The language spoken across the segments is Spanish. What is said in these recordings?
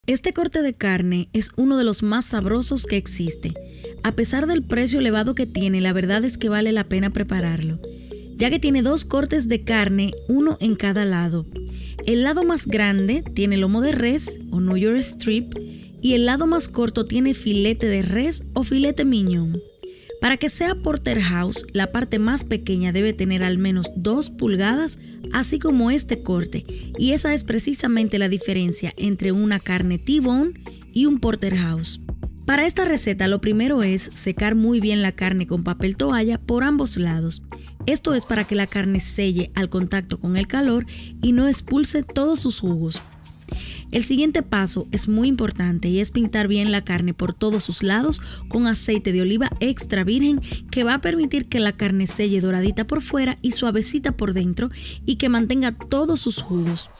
Este corte de carne es uno de los más sabrosos que existe. A pesar del precio elevado que tiene, la verdad es que vale la pena prepararlo, ya que tiene 2 cortes de carne, uno en cada lado. El lado más grande tiene lomo de res o New York strip y el lado más corto tiene filete de res o filete mignon. Para que sea porterhouse, la parte más pequeña debe tener al menos 2 pulgadas, así como este corte, y esa es precisamente la diferencia entre una carne T-bone y un porterhouse. Para esta receta lo primero es secar muy bien la carne con papel toalla por ambos lados. Esto es para que la carne selle al contacto con el calor y no expulse todos sus jugos. El siguiente paso es muy importante y es pintar bien la carne por todos sus lados con aceite de oliva extra virgen, que va a permitir que la carne selle doradita por fuera y suavecita por dentro y que mantenga todos sus jugos.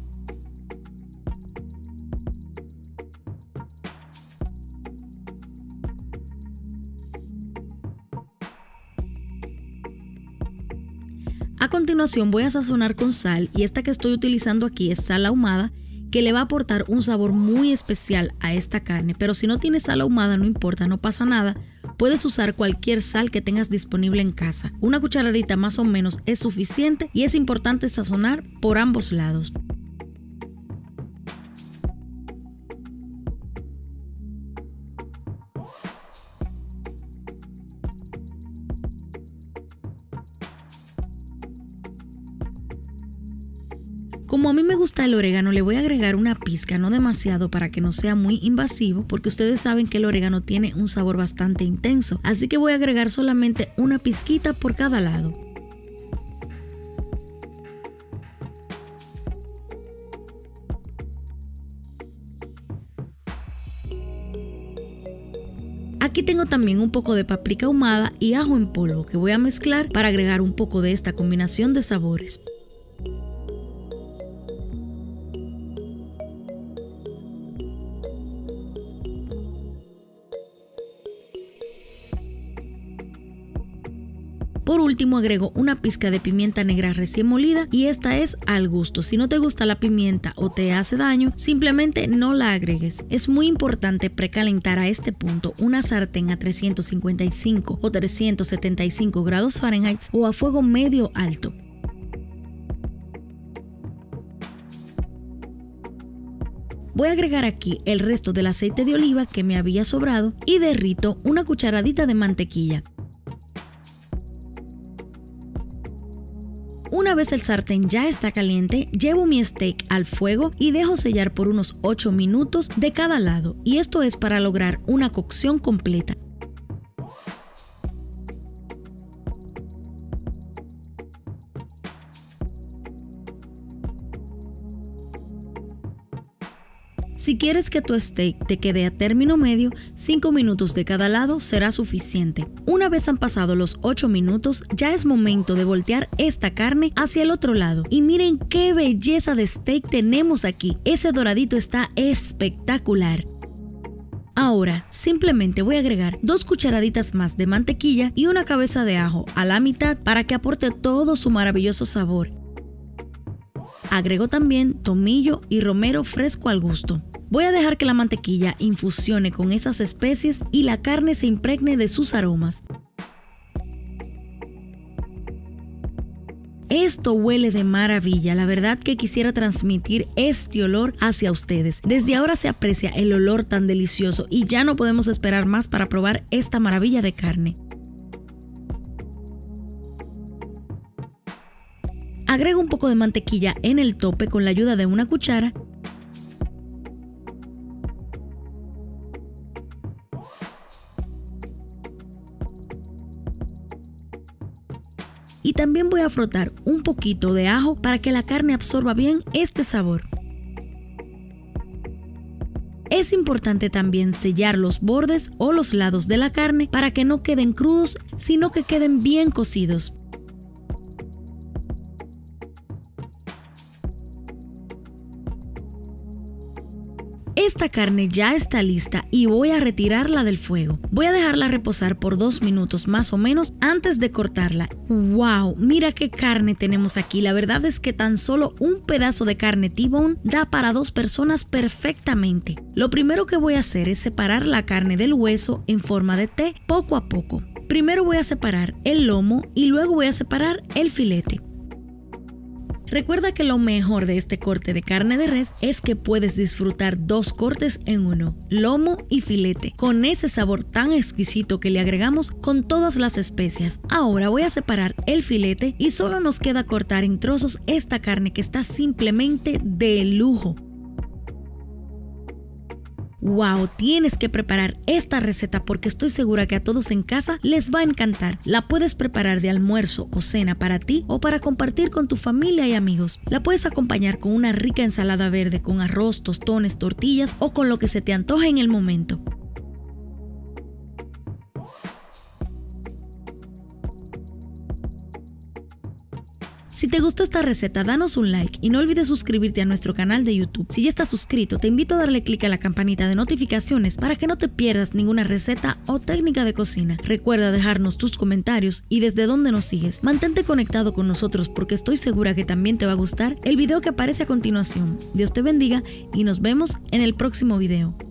A continuación voy a sazonar con sal, y esta que estoy utilizando aquí es sal ahumada, que le va a aportar un sabor muy especial a esta carne. Pero si no tienes sal ahumada, no importa, no pasa nada. Puedes usar cualquier sal que tengas disponible en casa. Una cucharadita más o menos es suficiente y es importante sazonar por ambos lados. Como a mí me gusta el orégano, le voy a agregar una pizca, no demasiado para que no sea muy invasivo, porque ustedes saben que el orégano tiene un sabor bastante intenso, así que voy a agregar solamente una pizquita por cada lado. Aquí tengo también un poco de paprika ahumada y ajo en polvo que voy a mezclar para agregar un poco de esta combinación de sabores. Por último agrego una pizca de pimienta negra recién molida, y esta es al gusto. Si no te gusta la pimienta o te hace daño, simplemente no la agregues. Es muy importante precalentar a este punto una sartén a 355 o 375 grados Fahrenheit o a fuego medio alto. Voy a agregar aquí el resto del aceite de oliva que me había sobrado y derrito una cucharadita de mantequilla. Una vez el sartén ya está caliente, llevo mi steak al fuego y dejo sellar por unos 8 minutos de cada lado, y esto es para lograr una cocción completa. Si quieres que tu steak te quede a término medio, 5 minutos de cada lado será suficiente. Una vez han pasado los 8 minutos, ya es momento de voltear esta carne hacia el otro lado. Y miren qué belleza de steak tenemos aquí. Ese doradito está espectacular. Ahora, simplemente voy a agregar 2 cucharaditas más de mantequilla y una cabeza de ajo a la mitad para que aporte todo su maravilloso sabor. Agrego también tomillo y romero fresco al gusto. Voy a dejar que la mantequilla infusione con esas especies y la carne se impregne de sus aromas. Esto huele de maravilla, la verdad que quisiera transmitir este olor hacia ustedes. Desde ahora se aprecia el olor tan delicioso y ya no podemos esperar más para probar esta maravilla de carne. Agrego un poco de mantequilla en el tope con la ayuda de una cuchara. Y también voy a frotar un poquito de ajo para que la carne absorba bien este sabor. Es importante también sellar los bordes o los lados de la carne para que no queden crudos, sino que queden bien cocidos. Esta carne ya está lista y voy a retirarla del fuego. Voy a dejarla reposar por 2 minutos más o menos antes de cortarla. ¡Wow! Mira qué carne tenemos aquí. La verdad es que tan solo un pedazo de carne T-bone da para 2 personas perfectamente. Lo primero que voy a hacer es separar la carne del hueso en forma de T poco a poco. Primero voy a separar el lomo y luego voy a separar el filete. Recuerda que lo mejor de este corte de carne de res es que puedes disfrutar 2 cortes en uno, lomo y filete, con ese sabor tan exquisito que le agregamos con todas las especias. Ahora voy a separar el filete y solo nos queda cortar en trozos esta carne que está simplemente de lujo. ¡Wow! Tienes que preparar esta receta porque estoy segura que a todos en casa les va a encantar. La puedes preparar de almuerzo o cena para ti o para compartir con tu familia y amigos. La puedes acompañar con una rica ensalada verde con arroz, tostones, tortillas o con lo que se te antoje en el momento. Si te gustó esta receta, danos un like y no olvides suscribirte a nuestro canal de YouTube. Si ya estás suscrito, te invito a darle clic a la campanita de notificaciones para que no te pierdas ninguna receta o técnica de cocina. Recuerda dejarnos tus comentarios y desde dónde nos sigues. Mantente conectado con nosotros porque estoy segura que también te va a gustar el video que aparece a continuación. Dios te bendiga y nos vemos en el próximo video.